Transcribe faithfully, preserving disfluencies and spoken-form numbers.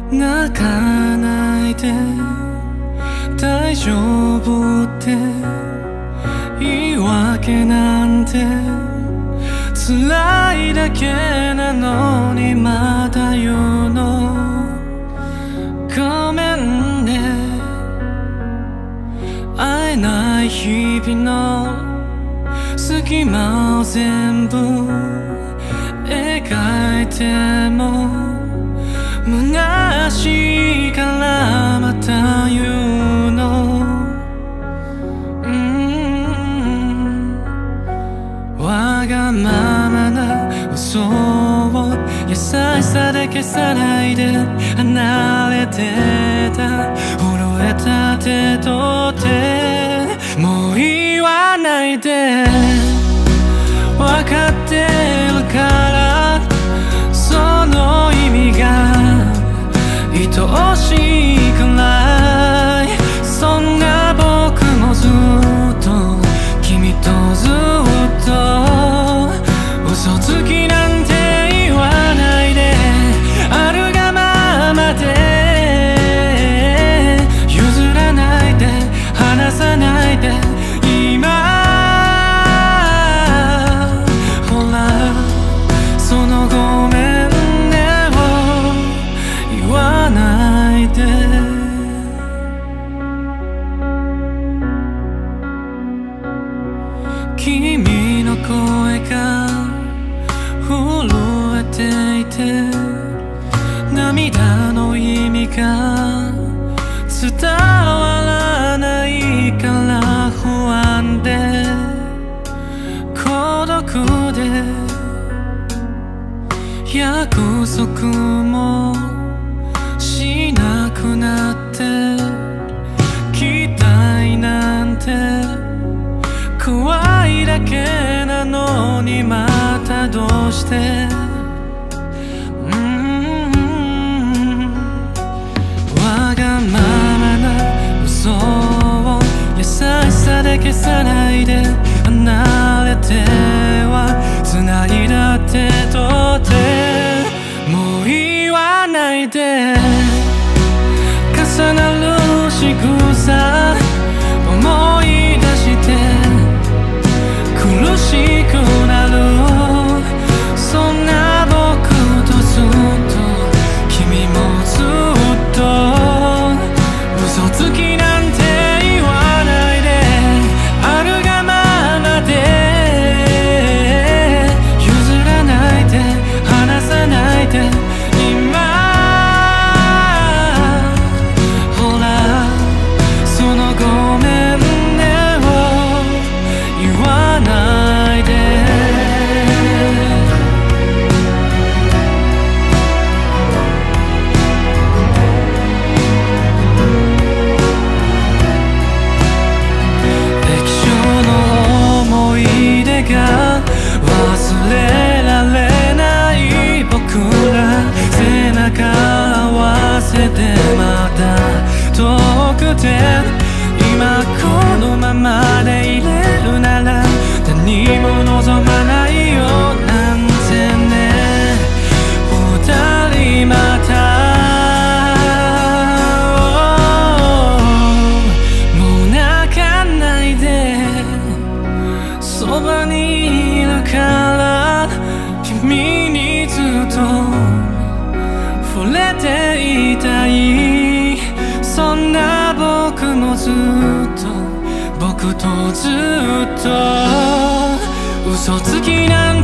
泣かないで大丈夫って言い訳なんて辛いだけなのにまだ言うのごめんね会えない日々の隙間を全部描いても虚しいからまた言うの、うん、わがままな嘘を優しさで消さないで離れてた震えた手と手もう言わないでわかってるからその意味が愛しいくらいそんな僕もずっと君とずっと嘘つきなんて言わないであるがままで譲らないで離さないで今ほらそのごめん君の声が震えていて涙の意味が伝わらないから不安で孤独で約束もしなくなって期待なんて怖いだけなのにまたどうしてうーんわがままな嘘を優しさで消さないで離れては繋いだ手と手もう言わないで重なる仕草思い出して苦しくなるそんな僕とずっと君もずっと嘘つきなんて言わないであるがままで譲らないで離さないで今ほらそのごめんねを言わないで液晶の思い出が忘れられない僕ら背中合わせてまた遠くて今このままでいれるなら何も望まないよなんてね二人またもう泣かないでそばにいるから君にずっと触れていたいそんな僕もずっと僕とずっと嘘つきなん